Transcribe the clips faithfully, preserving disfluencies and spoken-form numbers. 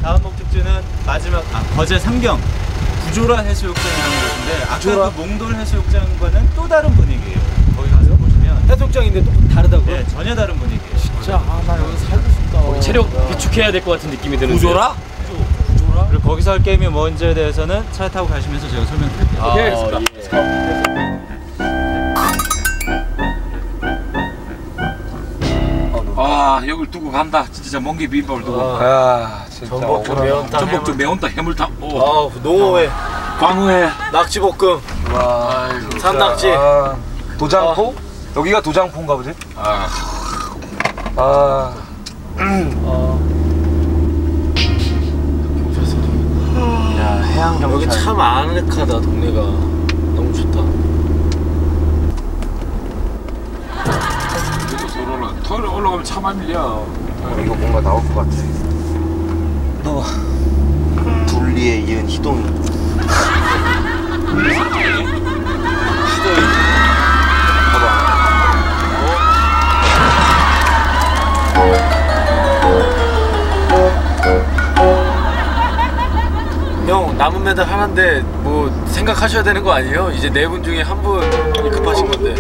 다음 목적지는 마지막 아, 거제 삼경 구조라 해수욕장이라는 곳인데 아까 구조라? 그 몽돌 해수욕장과는 또 다른 분위기예요. 거기 가서 보시면 해수욕장인데 또 다르다고요? 네, 전혀 다른 분위기예요. 진짜 아, 나 여기 살고 싶다. 거기 체력 비축해야 될 것 같은 느낌이 드는데. 구조라? 구조라? 그리고 거기서 할 게임이 뭔지에 대해서는 차 타고 가시면서 제가 설명드릴게요. 아, 오케이, 알겠습니다. 아 여길 두고 간다. 진짜 멍게 비빔밥을 두고. 아, 진짜. 전복 좀 매운탕. 전복 좀 매운탕 해물탕. 오. 아, 농어회. 광어회. 낙지볶음. 와, 아이고, 산낙지. 아, 도장포? 아. 여기가 도장포인가 보지? 아. 아. 야, 해양 경찰. 여기 참 아늑하다, 동네가. 너무 좋다. 그래도 서로 토요일 올라가면 차 많이 밀려. 어, 이거 뭔가 나올 것 같아. 너 둘리에 이은 희동이. 희동이. 봐봐. 형, 남은 메달 하나인데 뭐 생각하셔야 되는 거 아니에요? 이제 네 분 중에 한 분이 급하신 건데.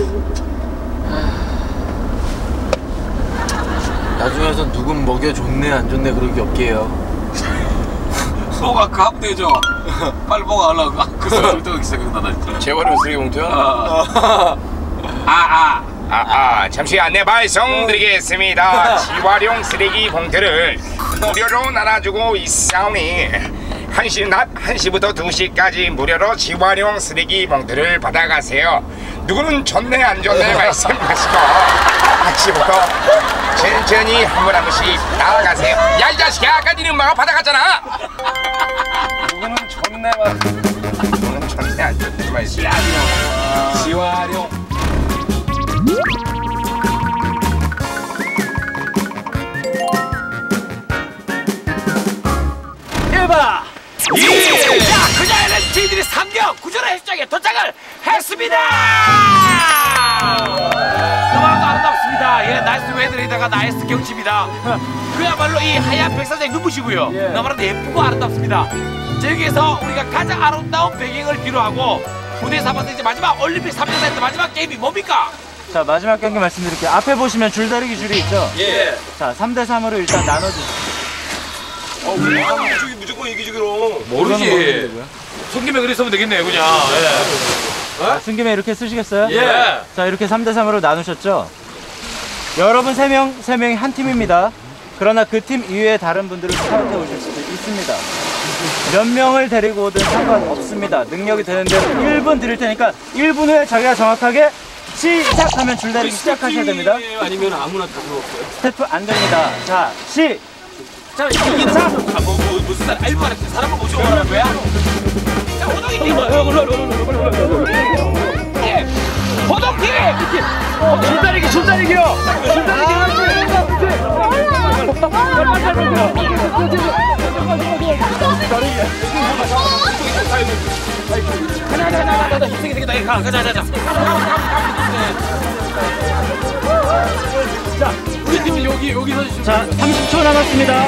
나중에서 누군 먹여 좋네 안 좋네 그런 게 없게요. 뭐가 그 하면 되죠. 빨리 뭐가 하려고. 그 소리 또 생각나 나. 재활용 쓰레기 봉투야? 아. 아. 아, 아, 잠시 안내 발송드리겠습니다. 재활용 쓰레기 봉투를 무료로 나눠주고 있사오니 한 시, 낮 한 시부터 두 시까지 무료로 재활용 쓰레기 봉투를 받아가세요. 누구는 좋네 안 좋네 말씀하시고 한 시부터 천천히 한 분 한 분씩 나아가세요. 야, 이 자식아, 아까 니네 엄마가 받아갔잖아. 누구는 좋네 말 누구는 좋네 안 좋네 말씀. 지화룡. 일바 예! 자, 그자에는 저희들이 삼경 구조라 해수장에 도착을 했습니다! 너무나도 아름답습니다. 예, 나이스 웨더에다가 나이스 경치입니다. 그야말로 이 하얀 백사장이 눈부시고요. 예. 너무나도 예쁘고 아름답습니다. 자, 여기에서 우리가 가장 아름다운 배경을 기로하고 무대 삼아서 이제 마지막 올림픽 삼 년 사이트 마지막 게임이 뭡니까? 자, 마지막 경기 말씀드릴게요. 앞에 보시면 줄다리기 줄이 있죠? 예. 자, 삼 대 삼으로 일단 나눠주세요. 어, 이쪽이 무조건 이기지 그럼. 모르지. 손김에 그리 쓰면 되겠네요, 그냥. 예. 자, 승김에 이렇게 쓰시겠어요? 예. 자, 이렇게 삼 대 삼으로 나누셨죠? 여러분 세 명, 세 명이 한 팀입니다. 그러나 그 팀 이외에 다른 분들을 스카우트해 오실 수도 있습니다. 몇 명을 데리고 오든 상관없습니다. 능력이 되는 대로 일 분 드릴 테니까 일 분 후에 자기가 정확하게 시작하면 줄다리기 시작하셔야 됩니다. 아니면 아무나 다 들어올게요. 스태프 안 됩니다. 자, 시! 자, 이기는 사람, 아, 뭐, 뭐, 무슨 사람, 알바 하는 사람을 모시고 가는 거야? 자, 호동이님! 예! 호동팀! 어, 줄다리기, 줄다리기요! 가자, 가자, 가자, 가자, 힘세게 생겼다. 가, 가자, 가자. 자, 우리 팀은 여기, 여기서 주시면. 자, 삼십 초 남았습니다.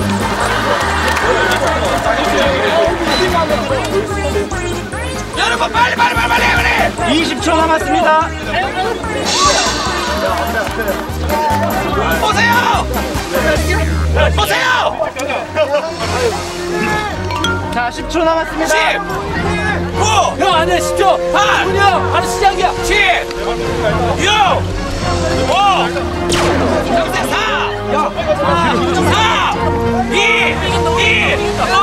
여러분, 빨리, 빨리, 빨리, 빨리, 빨리! 이십 초 남았습니다. 보세요! 보세요! 자, 십 초 남았습니다. 십! 구! 형, 안 해, 십 초! 팔! 구! 형, 바로 시작이야! 칠! 육! 오! 형제 사! 사! 이! 일!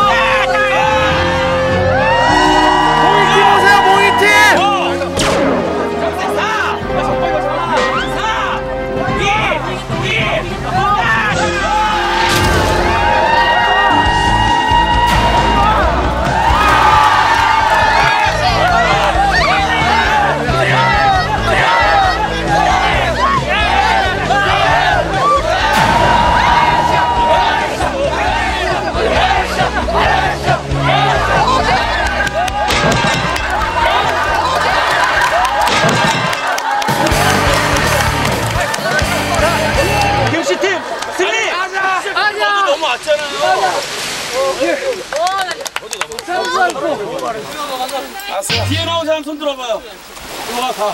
모이팀 오세요, 모이팀! 형제 사! 사! 이! 일! 뒤에 나온 사람 손 들어봐요. 우와 다.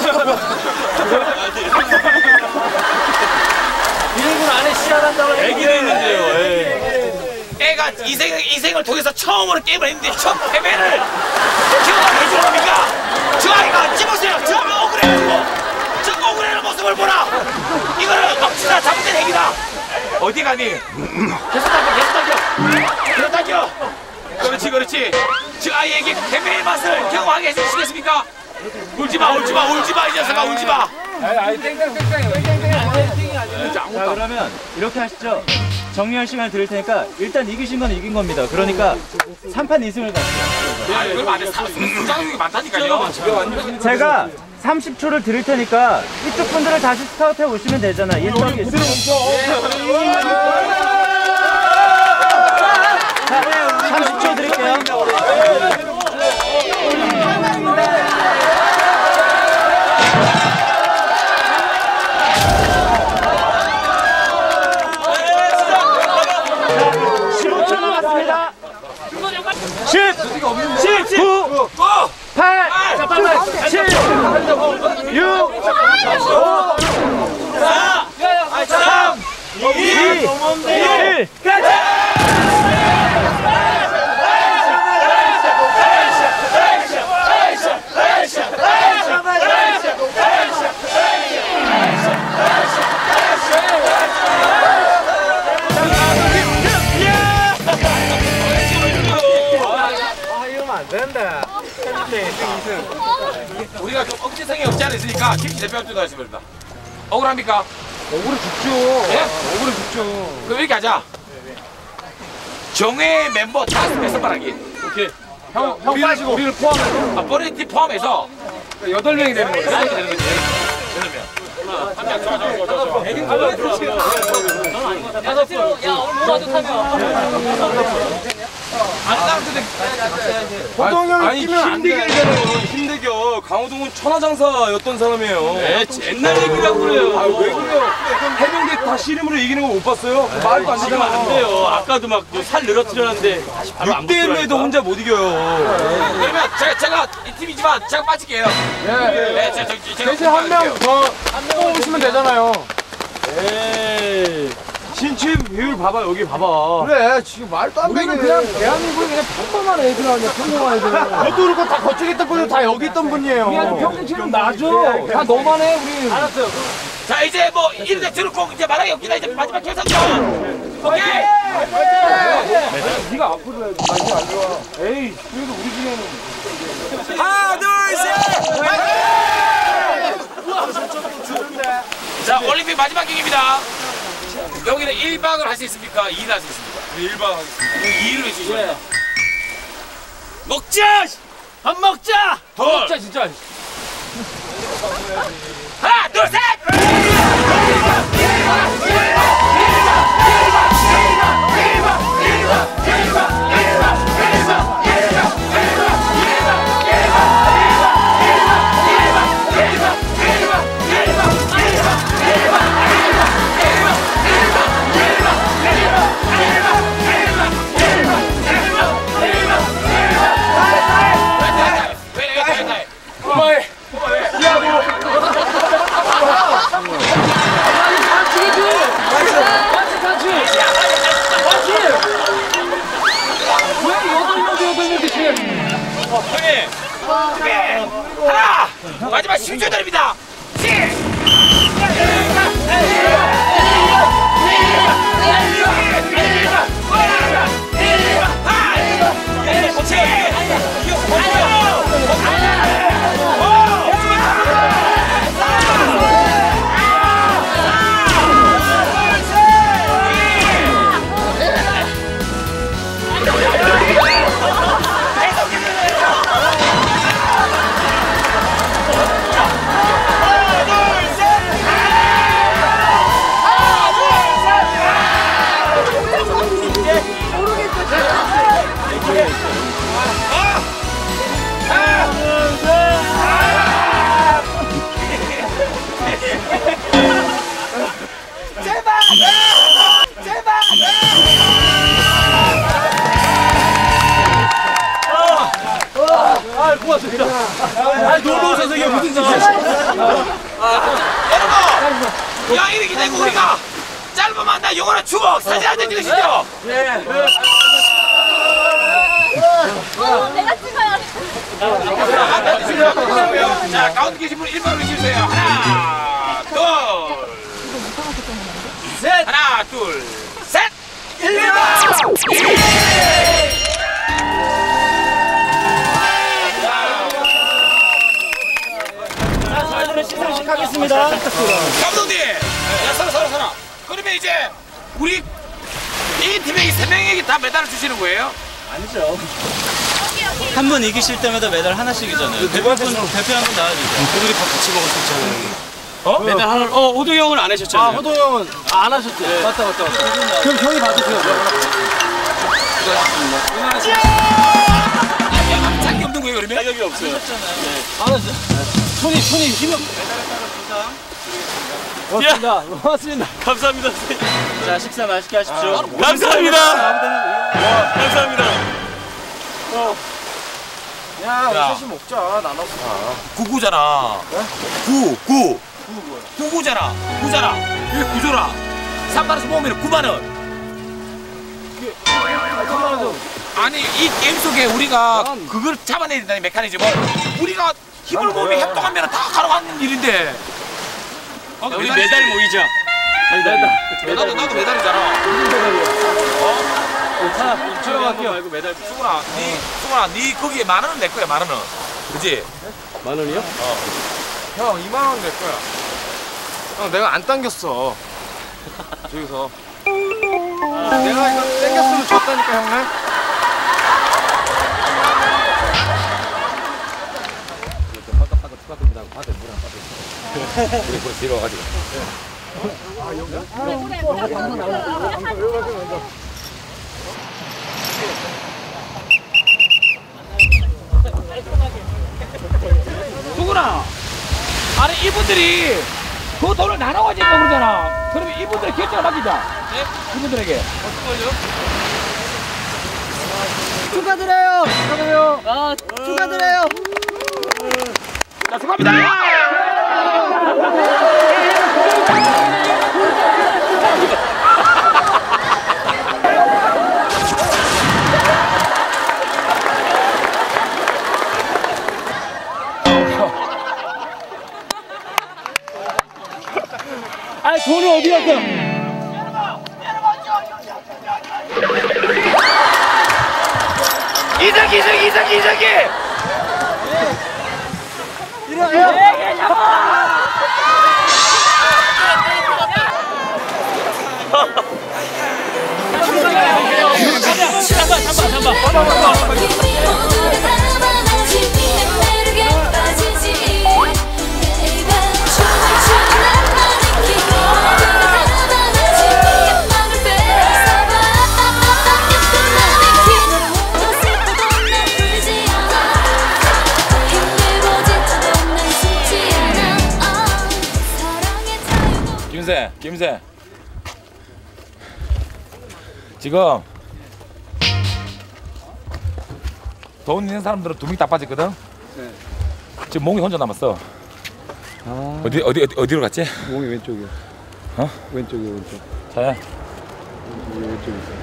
일 분 안에 시작한다고 애기도 있는데요. 애가 인생, 인생을 통해서 처음으로 게임을 했는데 첫 패배를 기억하게 해주는 겁니까? 저 아이가 찍으세요. 저 억울해가지고 저 억울해하는 모습을 보라. 이거는 억지나 잘못된 행위다. 어디 가니? 계속 당겨, 계속 당겨, 계속 당겨. 그렇지, 그렇지. 저 아이에게 패배의 맛을 경험하게 해주시겠습니까? 울지마, 울지마, 울지마, 이 녀석아, 울지마. 자, 그러면 이렇게 하시죠. 정리할 시간을 드릴 테니까 일단 이기신 건 이긴 겁니다. 그러니까 삼 판 이 승을 가시죠. 야, 그러면 안 돼. 수장력이 많다니까요. 제가 삼십 초를 드릴 테니까 이쪽 분들을 다시 스카우트해 오시면 되잖아. 일정이 있으면. 자, 삼십 초 드릴게요. 십오 초 남았습니다. 십, 십, 구, 팔, 칠, 육, 오, 사, 삼, 이, 일, 우리가 좀 억지성이 없지 않아 있으니까 김치 대표한테 하겠습니다. 억울합니까? 억울해 죽죠. 예? 억울해 죽죠. 그럼 이렇게 하자. 정회 멤버 다섯 명 선발하기. 오케이. 형, 형 빠지고 우리를 포함해서 아, 버리티 포함해서 여덟 명이 되는 거죠. 여덟 명 되는 거지. 여덟 명. 한명 좋아, 좋아, 좋아, 좋아. 호동 형이 끼면 안 돼. 힘대결. 강호동은 천하장사였던 사람이에요. 네, 옛날 얘기라고 그래요. 아, 왜 그래요? 해병대 다 씨름으로 이기는 거 못 봤어요? 말도 안 지금 안 되잖아. 돼요. 아까도 막 살 늘어뜨렸는데 다시 바로 안 육 대 일로 해도 혼자 못 이겨요. 그러면 제가, 제가 이 팀이지만 제가 빠질게요. 네, 제가, 제가, 제가 대신 한 명 더 뽑으시면 되잖아요. 에이. 신취 비율 봐봐, 여기 봐봐. 그래 지금 말도 안 되게. 우리는 그냥 대한민국에 그냥 평범한 애들 아니야, 평범한 애들. 저도 그렇고 다 거쪽에 있던 분들 다 여기 있던 분이에요. 우리한테 평균치는 나죠. 다 너만 해, 우리. 알았어요. 자, 이제 뭐 이런 데 들었고 이제 말하기 없기다. 이제 마지막 결승전. 오케이. 네가 앞으로 해. 나 이제 안 좋아. 에이, 그래도 우리 중에는. 하나, 둘, 셋. 자, 올림픽 마지막 경기입니다. 여기는 일 박을 할 수 있습니까? 이 일 할 수 있습니까? 일 박 하겠습니다. 이 일을 해주시죠. 먹자! 밥 먹자! 더 먹자, 진짜. 하나, 둘, 셋! 하나! 마지막 십 초 드립니다! 아, 놀러 오셔서 이게 무슨 짓이야? 여러분, 야 이렇게 되고 우리가 짧은 만나 영원한 추억 사진 한 장 찍으시죠. 어, 내가 찍어야 돼. 자 가운데 계신 분 일 번으로 주세요. 하나, 둘, 셋. 하나, 둘, 셋. 일 번. 자, 저희들은 시상식 하겠습니다. 감독님, 야 서로 서로 서로. 그러면 이제 우리 이 팀에게 세 명에게 다 메달을 주시는 거예요? 아니죠. 한 분 이기실 때마다 메달 하나씩이잖아요. 대표 한 분 대표 한 분 나와주세요. 우리 밥 같이 먹을 수 있잖아요. 어? 메달 하나. 어, 호동 형은 안 하셨잖아요. 아, 호동 형은 아, 안 하셨죠. 네. 맞다 맞다. 그럼 형이 받으세요. 자격이 없는 거예요 그러면? 자격이 없어요. 알았어. 손이 손이 힘이 없. 고맙습니다. 고맙습니다. 감사합니다. 선생님. 자, 식사 맛있게 하십시오. 감사합니다. 감사합니다. 야, 야. 셋이 먹자. 나눠서 가. 구구잖아. 구, 구. 구구잖아. 구잖아. 이게 구조라. 삼만 원에서 모으면 구만 원. 아니 이 게임 속에 우리가 그걸 잡아내야 된다는 메커니즘을 우리가 힘을 모으면 협동하면 다 가능한 일인데. 어, 우리 메달 모이자. 나도 나도 메달이잖아. 자, 들어갈게요. 말고 메달. 수근아, 니 수근아, 니 거기에 만 원은 내 거야, 만 원은. 그렇지? 만 원이요? 형, 이만 원 낼 거야. 형, 내가 안 당겼어. 저기서. 내가 이거 당겼으면 졌다니까, 형네. 수근아, 아니 이분들이 그 돈을 나눠가지고 그러잖아. 그러면 이분들의 결정을 맡기자. 네? 이분들에게. 축하드려요. 축하드려요. 아, 축하드려요. 자, 수고합니다. 아, 돈을 어디 갔어? 이석이, 이석이, 이석이, 이석이. 잠깐, 잠깐, 잠깐. 김새, 김새. 지금 돈 있는 사람들은 두 명 다 빠졌거든. 네. 지금 몽이 혼자 남았어. 아, 어디 어디 어디 어디로 갔지? 몸이 왼쪽이요. 어? 왼쪽이요, 왼쪽. 자야. 왼쪽이, 왼쪽이요.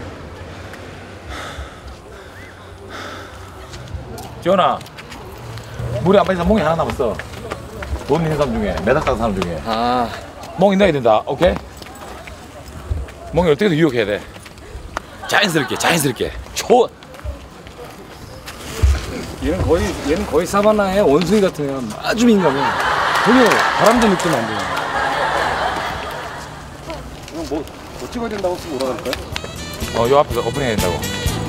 지원아, 물에 안 빠진 사람 몽이 하나 남았어. 돈 있는 사람 중에, 메달 따는 사람 중에. 아, 몽이 넣어야 된다. 오케이? 몽이 어떻게든 유혹해야 돼. 자연스럽게, 자연스럽게. 초. 얘는 거의, 얘는 거의 사바나의 원숭이 같은 애야. 아주 민감해. 전혀 바람도 느끼면 안 돼요. 형, 뭐, 뭐 찍어야 된다고 쓰고 오라 그럴까요? 어, 요 앞에서 오픈해야 된다고.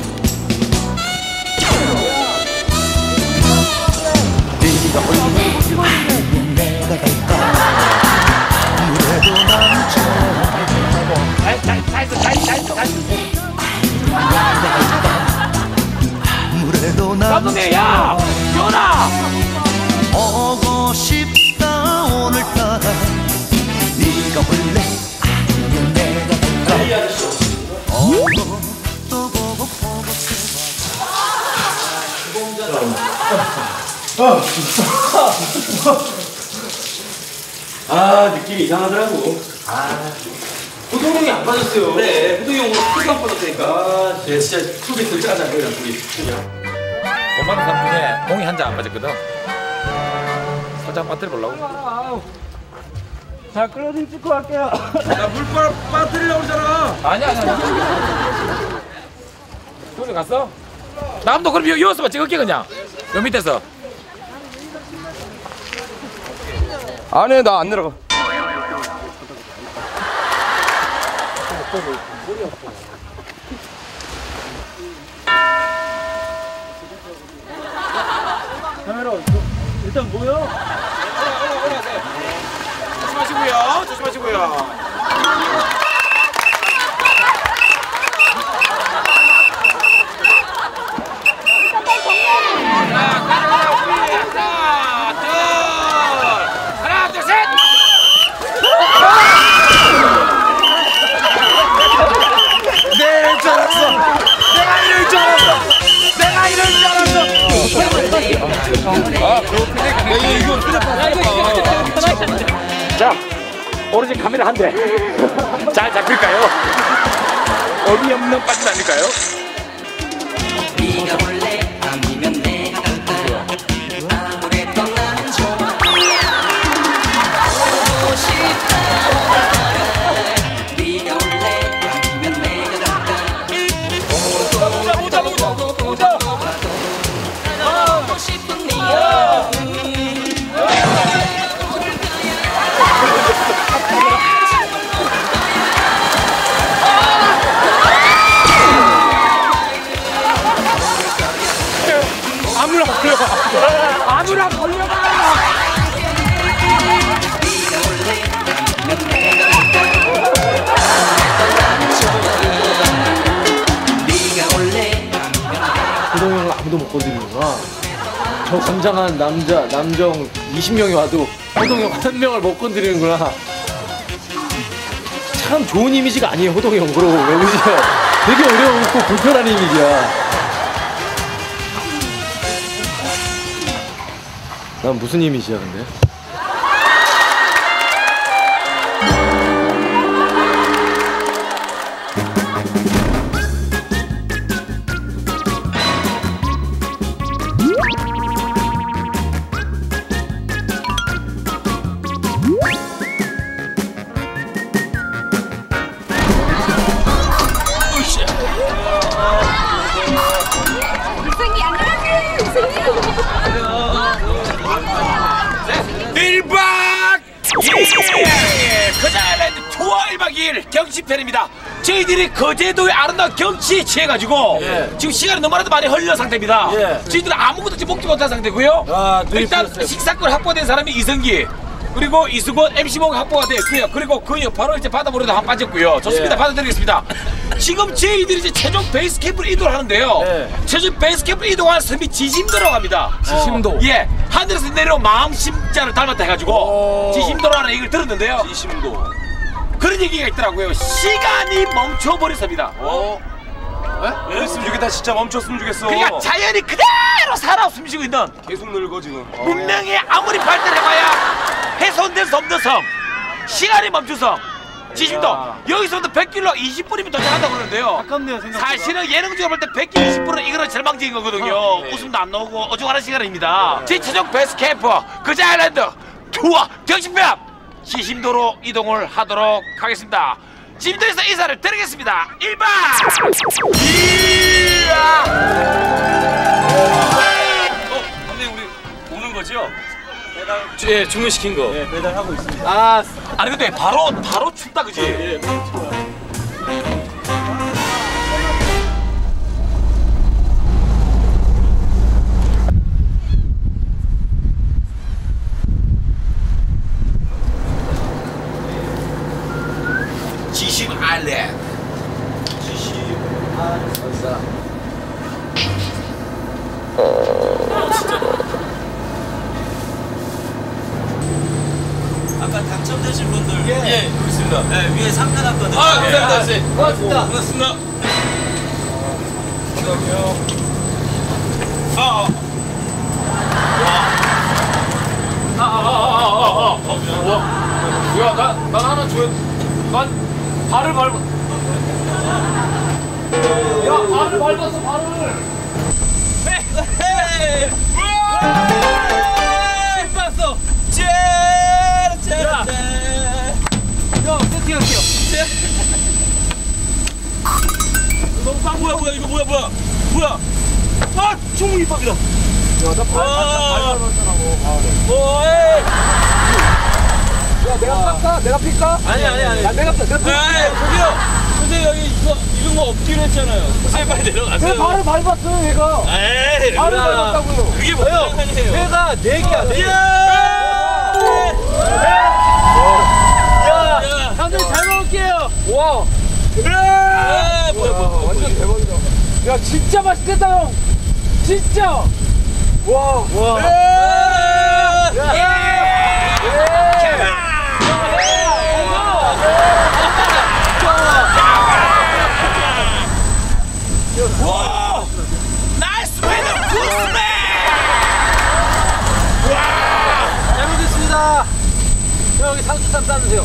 감독님, 야! 지원아! 오고 싶다 오늘따라 네가 원래 아니면 내가 될까 오고 또 보고 보고 아 느낌이 이상하더라고. 아 호동형이 안 빠졌어요. 그래 호동형 오늘 풀도 안 빠졌다니까. 아 진짜 툭이 들짜자 그냥 툭이. 오만 원 사람 중에 공이 한 장 안 빠졌거든. 살짝 빠뜨려 보려고. 자, 끌어들 찍고 갈게요. 나물 빠뜨리려고 그러잖아. 아니야 아니야. 손이 갔어? 남도 그럼 여, 여기서만 찍을게 그냥. 요 밑에서. 아니 나 안 내려가. 카메라 일단 모여. 조심하시고요. 조심하시고요. 자, 오로지 카메라 한 대. 잘 잡힐까요? 어디 없는 빠진 아닐까요? 네가 원래 아니면 내가 갈까 아무래도 난 좋아 보고 싶다 네가 원래 아니면 내가 갈까 보자 보자 보자 보자. 보고 싶은 네가 아무나 걸려가. 아무나 걸려가. 호동형을 아무도 못 건드리는구나. 저 건장한 남자 남정 이십 명이 와도 호동형 한 명을 못 건드리는구나. 참 좋은 이미지가 아니에요 호동형. 그러고 왜 그러죠? 되게 어려웠고 불편한 이미지야. 난 무슨 이미지야 근데? 이승기 안녕하세요. 이승기. 일 박 예! 거자일랜드 투어 일 박 이 일 경치편입니다. 저희들이 거제도의 아름다운 경치에 취해가지고 지금 시간이 너무나도 많이 흘려 상태입니다. 저희들은 아무것도 지금 먹지 못한 상태고요. 일단 식사권 확보된 사람이 이승기, 그리고 이수건, 엠씨몽 확보가 됐고요. 그리고 그 옆 바로 이제 바다보로도 한 빠졌고요. 좋습니다. 받아드리겠습니다. 지금 저희들이 이제 최종 베이스 캠프로 이동을 하는데요. 최종 베이스 캠프로 이동하는 섬이 지심도라고 합니다. 지심도. 예, 하늘에서 내려온 마음심자를 닮았다 해가지고 지심도라는 얘기를 들었는데요. 지심도. 그런 얘기가 있더라고요. 시간이 멈춰버렸습니다. 왜? 이랬으면 좋겠다. 진짜 멈췄으면 좋겠어. 그러니까 자연이 그대로 살아 숨쉬고 있는 계속 늙어 지금. 문명이 아무리 발달해봐야 훼손될 수 없는 섬, 시간이 멈춘 섬 지심도. 여기서부터 백 킬로미터 이십 분이면 도착한다고 그러는데요. 아깝네요 생각보다. 사실은 예능적으로 볼 때 백 킬로미터 이십 분은 이거는 절망적인 거거든요. 웃음도 안 나오고 어중간한 시간입니다. 제 최종 베스트 캠프 거자일랜드 투어 경치편 지심도로 이동을 하도록 하겠습니다. 지심도에서 인사를 드리겠습니다. 일 박 이야. 어, 선생님 우리 오는 거죠? 예, 주문시킨 거. 네, 배달하고 있습니다. 아, 아니 근데 바로 바로 춥다 그지? 예. 지심 아일랜드. 아까 당첨되신 분들 예, 그렇습니다. 네, 위에 상가 났거든요. 아, 감사합니다, 선생님. 고맙습니다. 고맙습니다. 감사합니다. 아, 아. 와. 야, 나, 난 하나 줘야. 난 발을 밟아. 야, 발을 밟았어, 발을. 헤이! 씹었어! 쟤! 쟤! 야. 쟤! 야, 세팅할게요. 쟤! 너무 빵 뭐야 뭐야 이거 뭐야 뭐야 뭐야 아! 충무김밥이다! 야, 나 발, 아. 발 밟았잖아고. 아, 네. 오이! 야, 내가 깎아? 내가 필까? 아니 아니 아니 야, 내가, 내가 필까? 에이 저기요! 선생님 여기 이거 이런 거 없기로 했잖아요 선생님 빨리 내려가세요 내 발을 밟았어요, 얘가. 에이 발을 누나. 밟았다고요. 그게 무슨 상관이에요 내가 네 개야, 네 개. 야! 야! 형들 잘 먹을게요. 와. 야! 뭐야 뭐야 뭐야 완전 대박이다. 야, 진짜 맛있겠다, 형. 진짜. 와. 와. 와! 나이스 매너 구스맨! 잘 먹겠습니다. 형, 여기 상추쌈 싸주세요.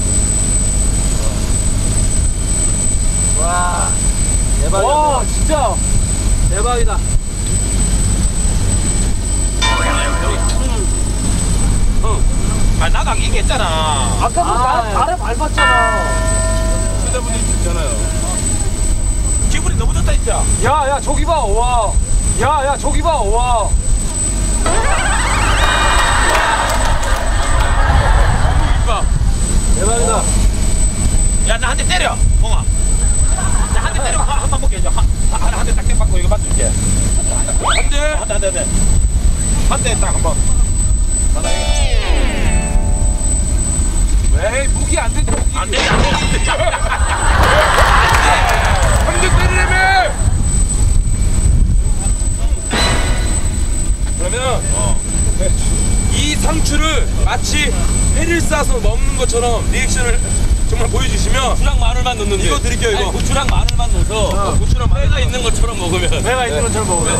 와. 대박이다. 와, 진짜. 대박이다. 아 나도 아까 얘기했잖아 아까도 나 발을 밟았잖아. 여자분들이 있잖아요 기분이 너무 좋다 진짜 야, 야, 저기 봐. 와. 야, 야, 저기 봐. 와. 대박이다. 야 나 한 대 때려 멍아 나 한 대 때려 한 번 먹게 해줘 한 대 딱 땡받고 이거 맞출게 한대한대한대한대 한 대 딱 한번 에이, 무기 안 된다. 무기. 안 돼, 안 돼, 안 돼. 한 대 때리려면. 그러면 이 상추를 마치 회를 싸서 먹는 것처럼 리액션을 정말 보여주시면 고추랑 마늘만 넣는데 이거 드릴게요, 이거. 아니, 고추랑 마늘만 넣어서 고추랑 회가 있는 것처럼 먹으면 회가 있는 것처럼 먹으면.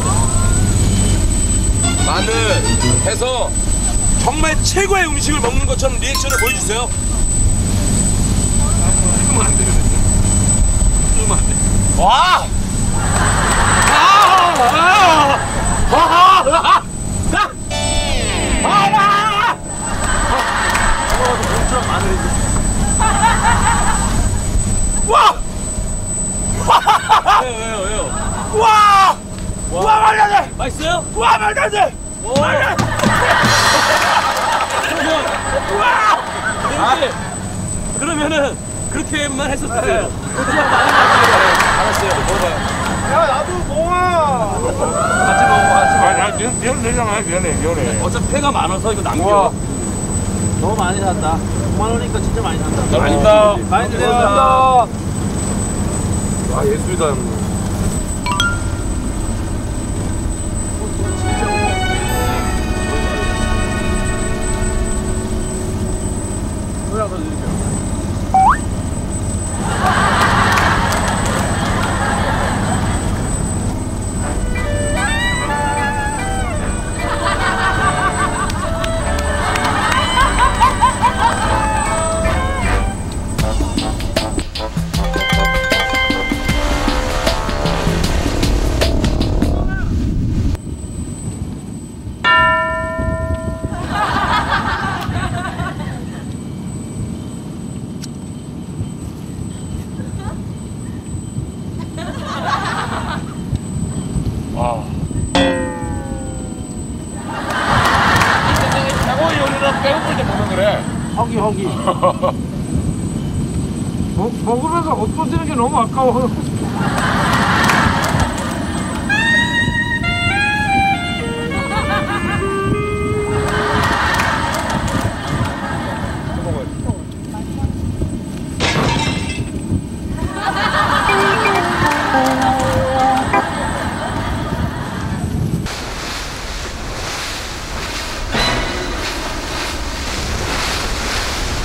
마늘 해서 정말 최고의 음식을 먹는 것처럼 리액션을 보여주세요. 찍으면 안 되는데 찍으면 안 돼. 와! 왜요 왜요 왜요 와! 와, 말도 안 돼! 맛있어요? 와, 말도 안 돼! 오 그러면 그러면은 그렇게만 했었어요 고추랑 마늘만 넣어요 알았어요 먹어봐요 야, 나도 몽아! 같이 먹어 같이 먹어 아, 미안, 미안, 미안해, 미안해, 미안해. 어차피 회가 많아서 이거 남겨 우와. 너무 많이 샀다. 오만 원이니까 진짜 많이 샀다. 아닙니다. 많이 드세요. 감사합니다. 아, 예술이다, 형님. 허기 허기. 먹, 먹으면서 엎어지는 게 너무 아까워.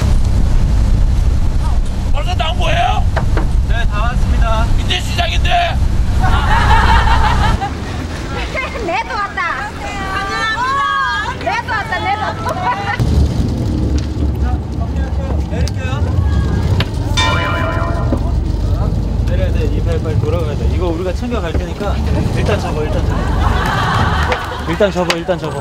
벌써 나온 거예요? 네, 다 왔습니다. 이제 시작인데 일단 접어, 일단 접어. 일단 접어, 일단 접어.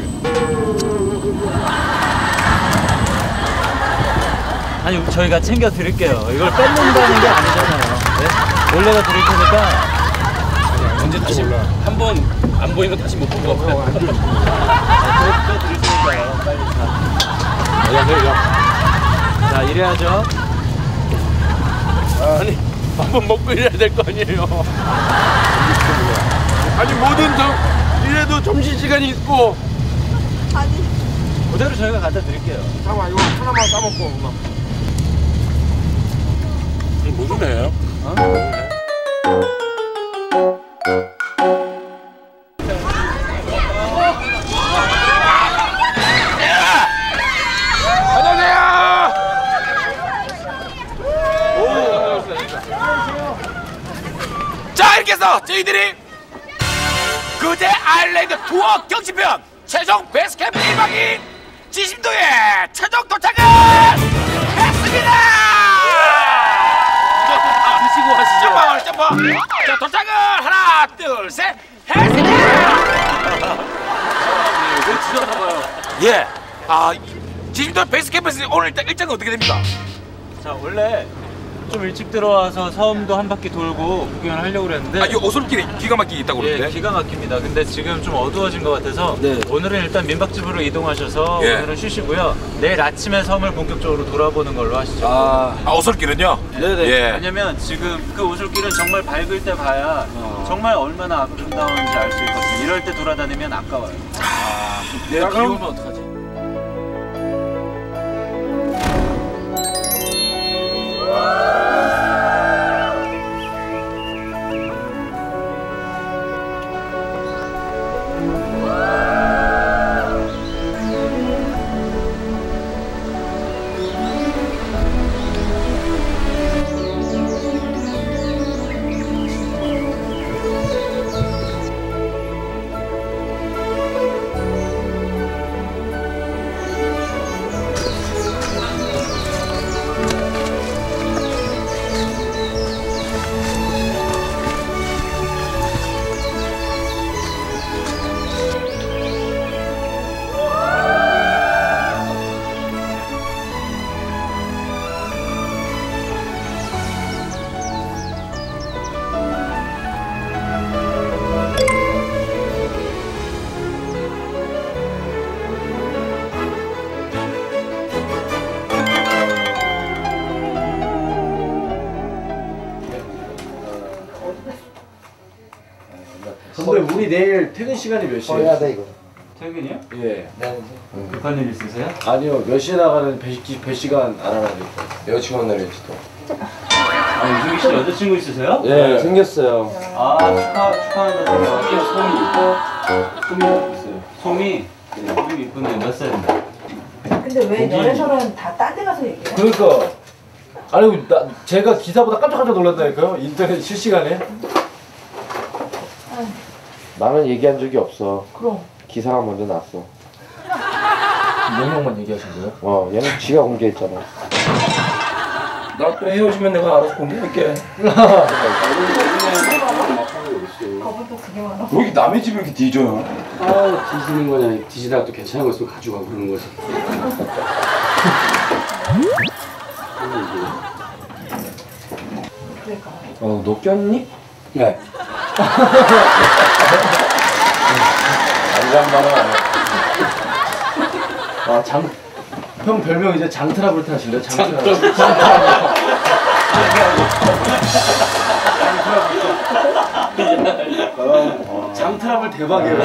아니, 저희가 챙겨 드릴게요. 이걸 뺏는다는 게 아니잖아요. 네? 원래가 드릴 테니까. 언제 다시 한 번 안 보이는 거 다시 못 본 거 같아요. 드릴 테니까요. 빨리 자. 자, 이래야죠. 아니 한 번 먹고 이래야 될 거 아니에요. 아니 뭐든 좀 이래도 점심 시간이 있고. 그대로 저희가 갖다 드릴게요. 잠깐만 이거 하나만 싸먹고 엄마. 무슨 애예요? 어? 자, 이렇게 해서 저희들이 그제 아일랜드 투어 경치편 최종 베이스캠프 일 박인 지심도에 최종 도착을 했습니다. 드시고 하시죠. 점프 점프. 자, 도착을 하나 둘 셋 했습니다. 왜 지나가봐요? 예. 아, 지심도 베이스캠프에서 오늘 일단 일정은 어떻게 됩니까? 자, 원래 좀 일찍 들어와서 섬도 한 바퀴 돌고 구경을 하려고 그랬는데 아, 이 오솔길이 기가 막히게 있다고 예, 그러는데. 기가 막힙니다. 근데 지금 좀 어두워진 것 같아서 네. 오늘은 일단 민박집으로 이동하셔서 예. 오늘은 쉬시고요. 내일 아침에 섬을 본격적으로 돌아보는 걸로 하시죠. 아, 아, 오솔길은요? 네네. 예. 왜냐면 지금 그 오솔길은 정말 밝을 때 봐야 정말 얼마나 아름다운지 알 수 있거든요. 이럴 때 돌아다니면 아까워요. 내가 비 오면 어떡하지? 근데 우리 내일 퇴근 시간이 몇 시에요? 퇴근이요? 예. 급한 일 있으세요? 아니요, 몇 시에 나가는 배, 시- 배 시간 알아놔야 돼. 여자친구 만나려지 또. 아, 유승기 씨 여자친구 있으세요? 예, 생겼어요. 아, 축하, 축하한다. 소미. 소미 있어요. 소미? 소미 이쁜데 몇 살인데? 근데 왜 너네들은 다 딴 데 가서 얘기해? 그러니까. 아니, 나, 제가 기사보다 깜짝깜짝 놀랐다니까요? 인터넷 실시간에. 나는 얘기한 적이 없어. 그럼. 기사가 먼저 났어. 명령만 얘기하신 거예요? 어, 얘는 지가 공개했잖아. 나 또 헤어지면 내가 알아서 공개할게. 거북도 그게 많아. 왜 이렇게 남의 집을 이렇게 뒤져요? 아, 뒤지는 거냐. 뒤지다가 또 괜찮은 거 있으면 가져가고 그러는 거지. 그러니까. 어, 너 꼈니? 네. 안간만은 안 해. 아, 장, 형 별명 이제 장트라블트 하실래요? 장트라블트. 장트라블 대박이에요.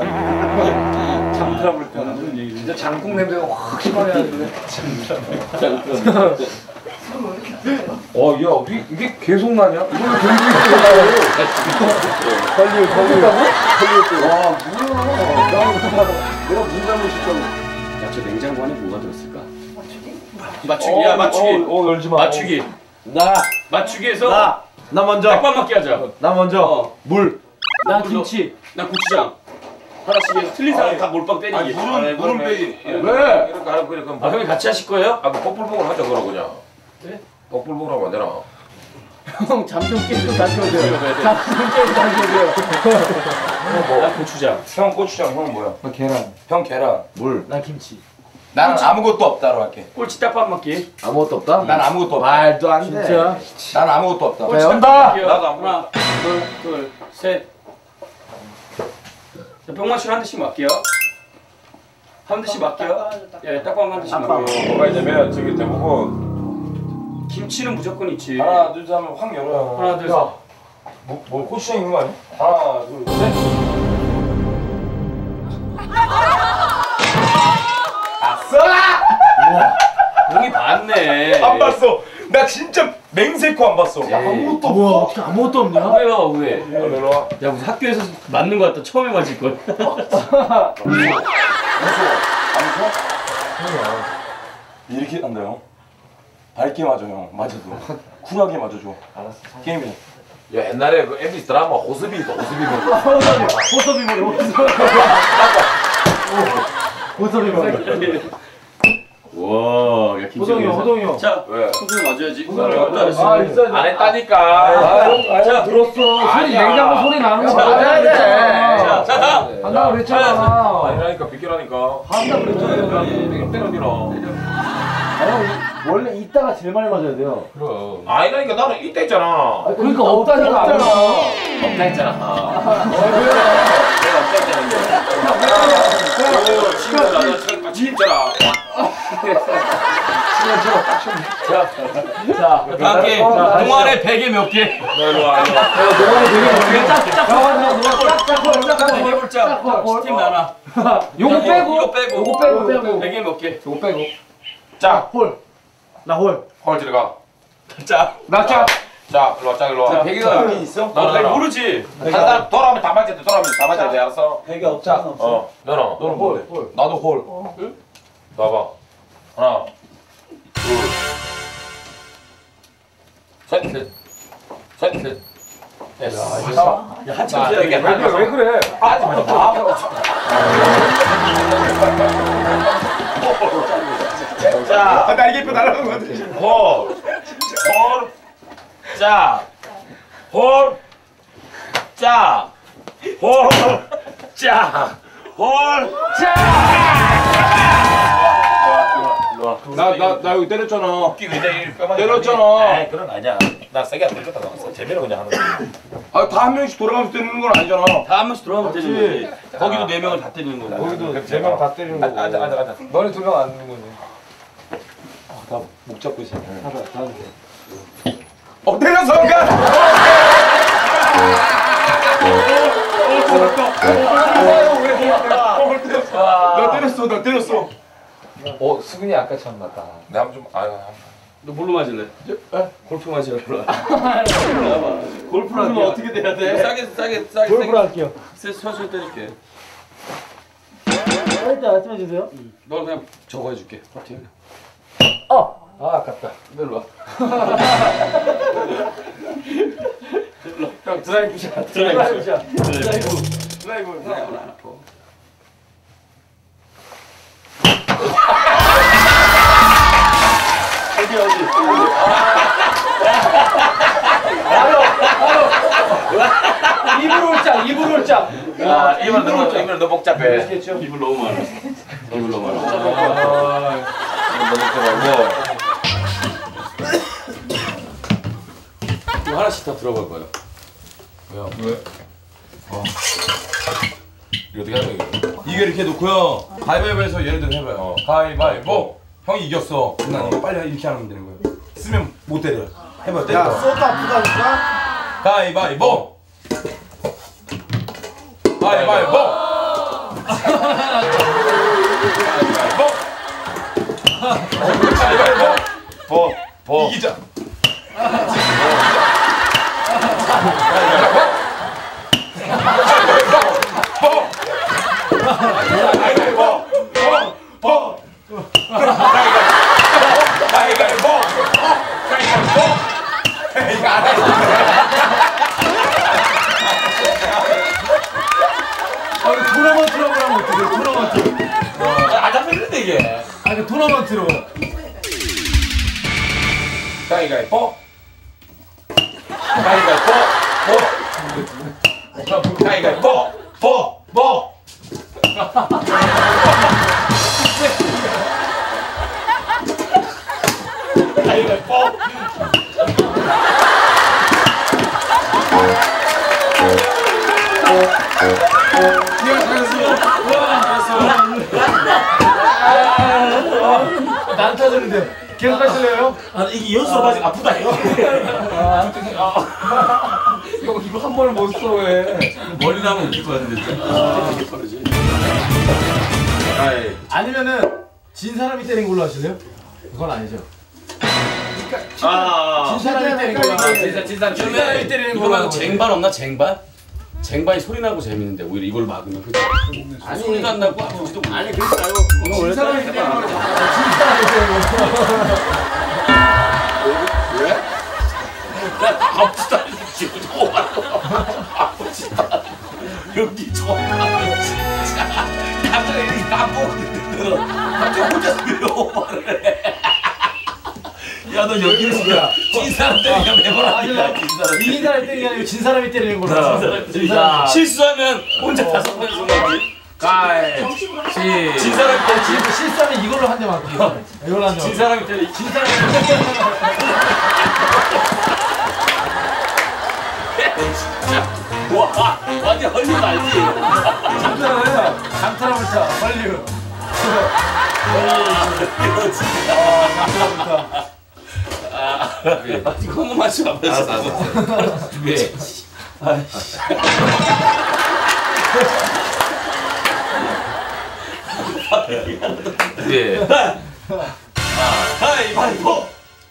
장트라블트 하는 얘기. 진짜 장국 냄새가 확 심하게 나는데. 장트라블트. 어, 야, 이게, 이게 계속 나냐? 이거 왜 계속 빨리, 빨리. 빨리. 와, 뭐야. 내가 문 잘못했다고. 야, 저 냉장고 안에 뭐가 들었을까? 맞추기, 야, 맞추기. 어, 어, 열지 마. 맞추기. 나. 맞추기에서 나. 나 먼저. 백반 맞기 하자. 나 먼저. 어. 물. 나 김치. 나 고추장. 하나씩 해서 틀린 사람 다 몰빵 때리기. 아니, 물은- 물은 빼기. 왜? 왜? 이렇게 하라고 그래. 그럼 아, 형이 같이 하실 거예요? 아, 그 뽀뽀뽀를 하자, 그러고 그냥. 네? 뽀뽀뽀를 하면 안 되나? 형 잠 좀 깨고 다시 오세요. 잠 좀 깨고 다시 오세요. 뭐? 나 고추장. 형 고추장, 형 뭐야? 나 계란. 형 계란. 물. 나 김치. 나는 아무것도 없다로 할게. 꼴찌 딱밥 먹기. 아무것도 없다? 난 아무것도 없다. 말도 안 돼. 진짜? 난 아무것도 없다. 자, 연다. 나도 아무나. 하나, 둘, 둘, 셋. 자, 병만실 한 대씩 맞게요. 한 대씩 맞게요. 예, 딱밥 한 대씩 맞게요. 뭐가 있냐면 저기 대부분 김치는 무조건 있지. 하나 둘 셋 하면 확 열어요. 하나, 둘, 셋. 뭐, 뭐 고추장 있는 거 아니야? 하나 둘 셋. 아싸! 형이 봤네. 안 봤어. 나 진짜 맹세코 안 봤어. 야, 아무것도 없어. 뭐야, 어떻게 아무것도 없냐? 왜요, 왜? 일로 와. 야, 무슨 학교에서 맞는 거 같다. 처음에 맞을 걸. 무서워. 안 무서워? 이렇게 한다요. 밝게 맞아 형. 맞아도. 쿨하게 맞아줘. 알았어. 게임이야. 야 옛날에 그 엠비씨 드라마 호스비 있다 호스비 머리. 호섭이 머리, 호섭이 머리. 와, 야, 호동이 형, 호동이 형. 자, 왜? 호동이 맞아야지. 호동이 형. 아, 아, 있어야 안 했다니까. 자, 들었어. 소리, 아니야. 냉장고 소리 나는 거 맞아야 돼. 자, 자, 다음. 한다고 그랬잖아. 아니라니까 비키라니까. 한다고 그랬잖아. 때려 밀어. 아, 원래 이따가 제일 많이 맞아야 돼요. 그럼. 아니라니까 나는 이때 있잖아. 아, 그러니까 없다니까 안 없잖아. 없잖아. 없다 했잖아. 내가 없다 했잖아. 오, 친구 나나 진짜라. 자, 다음 게임. 동아래 베개 몇 개? 너 일로 와. 일로 와. 동아리 되게 많이 짝, 짝, 베개 볼자. 팀 나눠. 요거 빼고, 이거 빼고. 요거 빼고, 빼고. 베개 몇 개? 요거 빼고. 자, 홀. 나 홀. 홀 들어가. 자, 나 짝. 자, 일로 와. 자, 일로 와. 베개가 여기 있어? 나 베개 모르지. 한 사람 돌아오면 다 맞아야 돼. 돌아오면 다 맞아야 돼. 알았어? 베개 없잖아. 어. 너는 너는 홀, 뭔데? 나도 홀. 응? 나봐. 하나. 둘. 셋. 셋. 셋. 셋. 됐어. 야, 한참 기다려. 이게 왜 그래, 왜 그래? 하지 마. 아, 자, 아, 날개 입고 날아가는 거 같아. 홀. 홀. 자. 홀. 자. 홀. 자. 홀. 나, 나, 나 여기 때렸잖아. 웃기 왜 뼈만 때렸잖아. 아이, 그런 거 아니야. 나 세게 안 때렸다 나왔어. 재미로 그냥 하는 거야. 아, 다 한 명씩 돌아가면서 때리는 건 아니잖아. 다 한 명씩 들어가면 때리는 거지. 거기도 네 명을 다 때리는 거야. 거기도 세 명 다 때리는 거고. 앉아, 앉아, 앉아. 너네 두 명 안 되는 거지. 나 목 잡고 있어. 어, 때렸어, 그니까! 나 때렸어, 나 때렸어. 어, 수근이 아까 참 맞다. 내가 좀, 아유. 너 뭘로 맞을래? 골프 맞으라. 골프를 골프는 어떻게 돼야 돼? 싸게 싸게 싸게 골프를 할게요. 세 서서 때릴게. 일단 말씀해 주세요. 너 그냥 저거 해줄게. 파팅. 어! 아, 아깝다. 일로 와. 형, 드라이브 샷. 드라이브 샷. 드라이브. 드라이브. 드라이브 안 아파. 어디, 어디. 바로, 바로. 입으로 올짝, 입으로 올짝. 아, 이번 너무, 이번 너무 복잡해. 아시겠죠? 입을 너무 많아. 입을 너무 많아. 아, 이거 너무 복잡하고. 이거 하나씩 다 들어볼 거예요. 왜요? 왜? 어. 이거 어떻게 하는 거야? 이게 이렇게 놓고요. 가위바위보에서 예를 들어 해봐요. 어. 가위바위보. 형이 이겼어. 난 이거 빨리 이렇게 하면 되는 거예요. 쓰면 못 때려. 해봐, 때려. 야, 쏘다 아프다니까? 가위바위보. 가위바위보. 가위바위보. 가위바위보. 보, 보. 이기자. 토너먼트라고 하면 어떡해, 토너먼트. 아, 잡혔는데 이게. 아니, 토너먼트로. 가위바위보. 가위바위보 보 가위바위보 보보 가위바위보 난 타졌는데 계속 하실래요? 아 이게 연수로 아직 아프다 이거. 형 이거 한 번을 못 써 왜? 머리 나면 이길 것 같은데. 되게 빠르지. 아니면은 진 사람이 때린 걸로 하실래요? 그건 아니죠. 아, 진 사람이 때린 걸로 하실래요? 진 사람 때리는 때리는 거 말고 쟁반 없나 쟁반? 쟁반이 소리 나고 재밌는데 오히려 이걸 막으면 그치? 아니 소리도 안 나고 아프지도 못해. 아니 그렇지 말고 이거 원래 사람이 때리는 거는 진 사람이 때리는 거. 왜? 아프다 지금 아프다. 여기 좋아. 진짜 갑자기 나보고 갑자기 혼자서 왜 말을 해? 야 너 여기서 야 진 사람 때리면 매번 아니야. 이긴 사람이 때리는 게 아니고 진 사람이 때리는 거라. 진 사람 실수하면 혼자 다섯 번 쏘는 가이 진 사람이 때리 진 실수하면 이걸로 한 대 맞기. 이걸로 한 대. 진 사람이 때리 진 사람이 진짜 와 완전 헐리 알지? 장타를 장타를 쳐. 헐리우드. 이거 진짜 아, 이거 한 번만 좀 앞에서 알았어. 왜? 아이씨. 네. 가위바위보.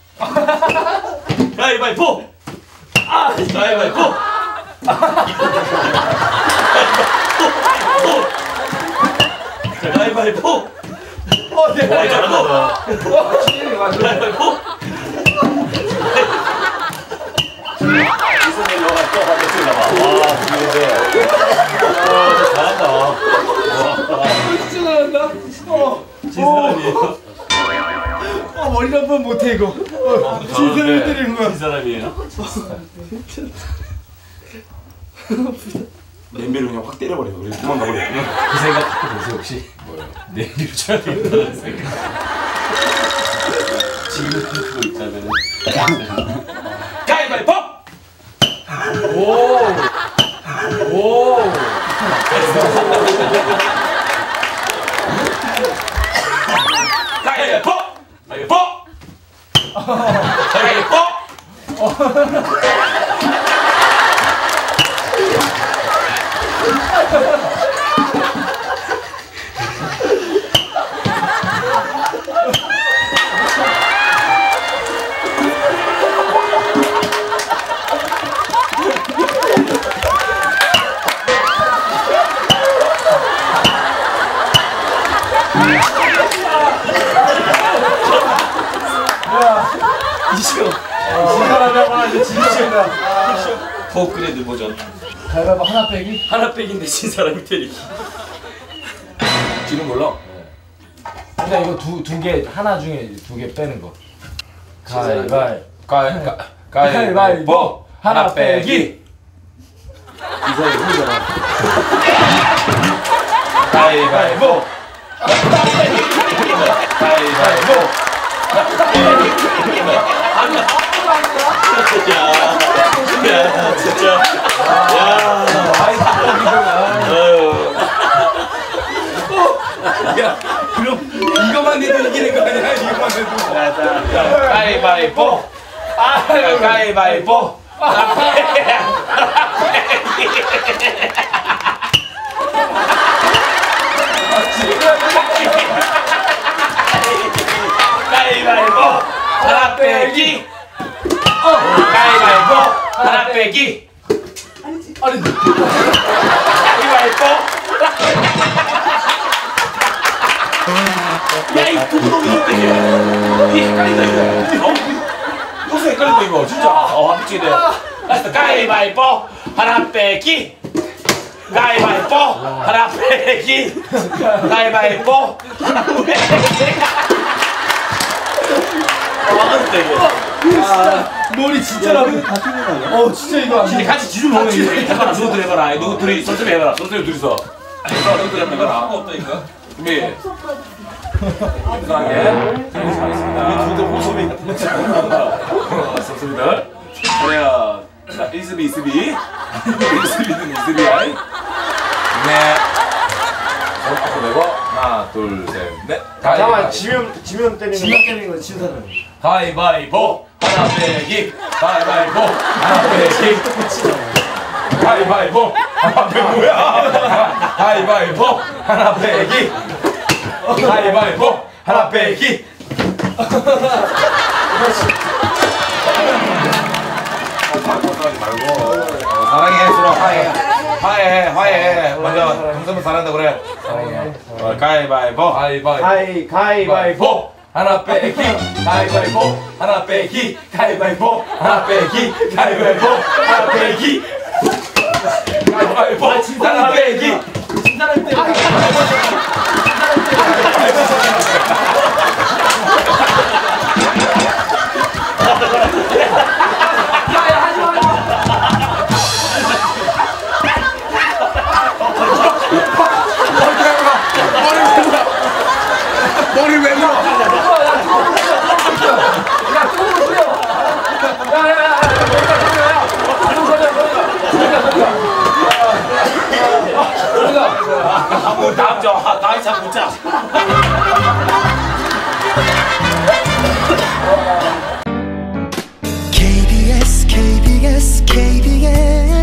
가위바위보. 아, 가위바위보. 가위바위보. 어, 네. 가위바위보. 진짜 잘한다. 어. 진 사람이에요. 어, 머리 한 번 못해 이거. 어, 진 사람이 때리는 거야. 진 사람이에요. 냄비를 그냥 확 때려버려. 그래서 도망가버려. 그 생각 갖고 계세요 혹시? 뭐요? 내일을 쳐야 된다는 생각. 지금 그거 있다면. 가위바위보. 오. 오. 가위바위보. 가위바위보. 가위바위보. 포크레드 버전. 가위바위보 하나 빼기? 하나 빼기인데 진 사람이 때리기. 지는 몰라. 그러니까 이거 두 두 개 하나 중에 두 개 빼는 거. 가위바위보. 가위 가위바위보 하나 빼기. 이사람이 힘들잖아. 가위바위보. 가위바위보. 야, 야, 진짜. 야, 야, 그럼 이거만 해도 이기는 거 아니야? 이거만 해도. 가위바위보. 아, 가위바위보. 가위바위보 하나 빼기. 가위바위보 하나 빼기. 아니, 가위바위보. 야, 이 동동이 어떡해. 이 헷갈린다, 이거. 어? 여기서 헷갈린다, 이거. 진짜. 어, 합치네. 알았어. 가위바위보 하나 빼기. 가위바위보 하나 빼기. 가위바위보 하나 빼기. 어, 막았다, 이거. 아, 머리 진짜 나쁘게 다 튀는 거 아니야? 어 진짜 이거 안 진짜 같이 지준 먹는 게 잠깐만 누구 둘이 해봐라 누구 둘이 손좀 해봐라 손좀 둘이서 누구 둘이 한번 해봐라 없다니까 준비 이상하게 하겠습니다 두들 호소미 같은 선수들 그래야 자 이스비 이스비 이스비는 이스비야 네 손 앞으로 내고 하나 둘셋넷 잠깐만 지면 지면 때리는 지면 때리는 거 진 사람 가위바위보 하나 빼기 가위바위보 하나 빼기 가위바위보 하나 빼기 뭐야 가위바위보 하나 빼기 가위바위보 하나 빼기 사랑해 서로 화해 화해 화해 먼저 정선은 잘한다 그래 어, 가위바위보 가위바위보 가위 가위바위보 하나 빼기 가위바위보 하나 빼기 가위바위보 하나 빼기 가위바위보 하나 빼기 가위바위보 하나 빼기 진짜는 빼기 머리 왜 물어? 야, 또 소리야. 야, 야, 야, 야, 무슨 소리야? 소리야. 뭐 다음 주 다음 주 보자. 케이비에스 케이비에스 케이비에스